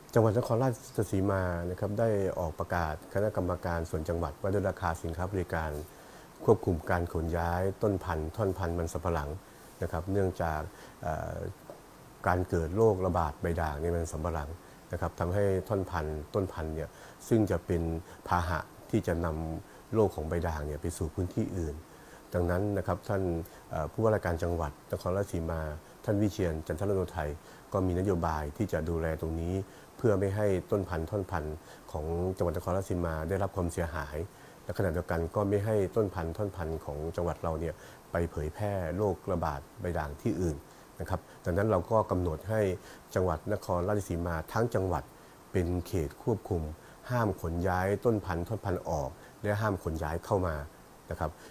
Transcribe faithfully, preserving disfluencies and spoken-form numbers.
จังหวัดนครราชสีมานะครับได้ออกประกาศคณะกรรมการส่วนจังหวัดว่าด้วยราคาสินค้าบริการควบคุมการขนย้ายต้นพันธุ์ท่อนพันธุ์มันสำปะหลังนะครับเนื่องจากการเกิดโรคระบาดใบด่างในมันสำปะหลังนะครับทำให้ท่อนพันธุ์ต้นพันธุ์เนี่ยซึ่งจะเป็นพาหะที่จะนำโรคของใบด่างเนี่ยไปสู่พื้นที่อื่นดังนั้นนะครับท่านผู้ว่าราชการจังหวัดนครราชสีมาท่านวิเชียรจันทรโนไทยก็มีนโยบายที่จะดูแลตรงนี้เพื่อไม่ให้ต้นพันธุ์ท่อนพันธุ์ของจังหวัดนครราชสีมาได้รับความเสียหายและขณะเดียวกันก็ไม่ให้ต้นพันธุ์ท่อนพันธุ์ของจังหวัดเราเนี่ยไปเผยแพร่โรคระบาดใบด่างที่อื่นนะครับดังนั้นเราก็กำหนดให้จังหวัดนครราชสีมาทั้งจังหวัดเป็นเขตควบคุมห้ามขนย้ายต้นพันธุ์ท่อนพันธุ์ออกและห้ามขนย้ายเข้ามานะครับ